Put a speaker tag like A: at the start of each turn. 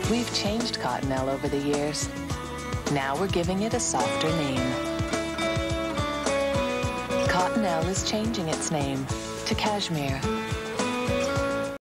A: We've changed Cottonelle over the years. Now we're giving it a softer name. Cottonelle is changing its name to Cashmere.